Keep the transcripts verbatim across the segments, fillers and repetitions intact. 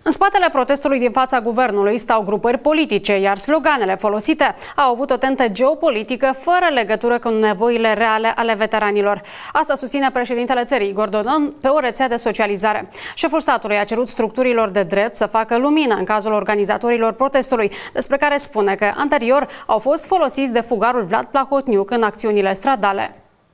În spatele protestului din fața guvernului stau grupări politice, iar sloganele folosite au avut o tentă geopolitică fără legătură cu nevoile reale ale veteranilor. Asta susține președintele țării, Igor Dodon, pe o rețea de socializare. Șeful statului a cerut structurilor de drept să facă lumină în cazul organizatorilor protestului, despre care spune că anterior au fost folosiți de fugarul Vlad Plahotniuc în acțiunile stradale.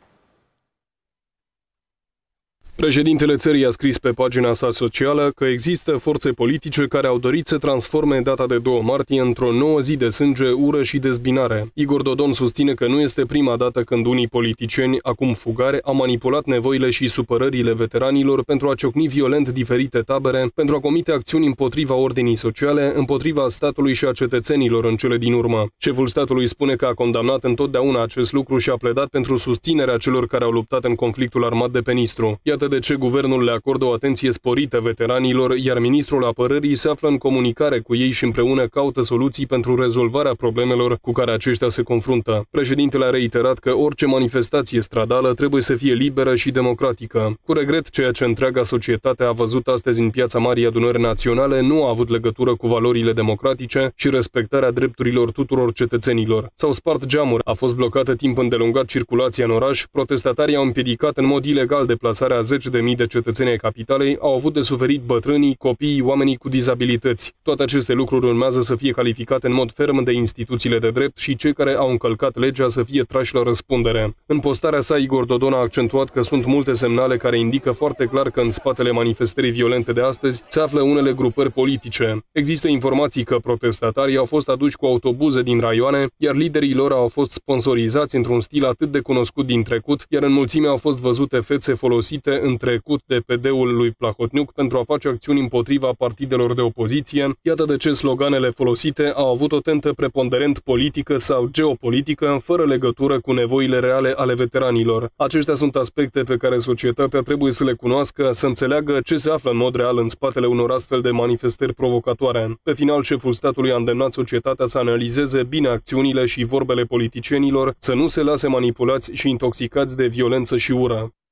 Președintele țării a scris pe pagina sa socială că există forțe politice care au dorit să transforme data de doi martie într-o nouă zi de sânge, ură și dezbinare. Igor Dodon susține că nu este prima dată când unii politicieni, acum fugari, au manipulat nevoile și supărările veteranilor pentru a ciocni violent diferite tabere, pentru a comite acțiuni împotriva ordinii sociale, împotriva statului și a cetățenilor în cele din urmă. Șeful statului spune că a condamnat întotdeauna acest lucru și a pledat pentru susținerea celor care au luptat în conflictul armat de pe Nistru. Iată de ce guvernul le acordă o atenție sporită veteranilor, iar ministrul apărării se află în comunicare cu ei și împreună caută soluții pentru rezolvarea problemelor cu care aceștia se confruntă. Președintele a reiterat că orice manifestație stradală trebuie să fie liberă și democratică. Cu regret, ceea ce întreaga societate a văzut astăzi în Piața Marii Adunări Naționale nu a avut legătură cu valorile democratice și respectarea drepturilor tuturor cetățenilor. S-au spart geamuri, a fost blocată timp îndelungat circulația în oraș, protestatarii au împiedicat în mod ilegal deplasarea zece de mii de cetățeni ai capitalei, au avut de suferit bătrânii, copiii, oamenii cu dizabilități. Toate aceste lucruri urmează să fie calificate în mod ferm de instituțiile de drept și cei care au încălcat legea să fie trași la răspundere. În postarea sa, Igor Dodon a accentuat că sunt multe semnale care indică foarte clar că în spatele manifestării violente de astăzi se află unele grupări politice. Există informații că protestatarii au fost aduși cu autobuze din raioane, iar liderii lor au fost sponsorizați într-un stil atât de cunoscut din trecut, iar în mulțime au fost văzute fețe folosite în trecut de P D-ul lui Plahotniuc pentru a face acțiuni împotriva partidelor de opoziție. Iată de ce sloganele folosite au avut o tentă preponderent politică sau geopolitică, fără legătură cu nevoile reale ale veteranilor. Aceștia sunt aspecte pe care societatea trebuie să le cunoască, să înțeleagă ce se află în mod real în spatele unor astfel de manifestări provocatoare. Pe final, șeful statului a îndemnat societatea să analizeze bine acțiunile și vorbele politicienilor, să nu se lase manipulați și intoxicați de violență și ură.